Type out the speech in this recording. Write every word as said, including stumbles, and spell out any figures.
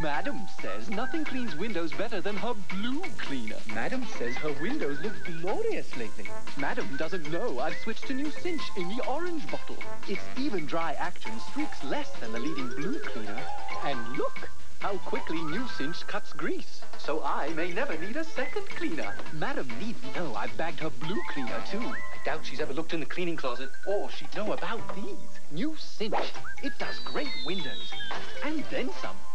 Madam says nothing cleans windows better than her blue cleaner. Madam says her windows look glorious lately. Madam doesn't know I've switched to new Cinch in the orange bottle. Its even dry action streaks less than the leading blue cleaner. And look how quickly new Cinch cuts grease. So I may never need a second cleaner. Madam needn't know I've bagged her blue cleaner too. I doubt she's ever looked in the cleaning closet, or she'd know about these. New Cinch. It does great windows. And then some.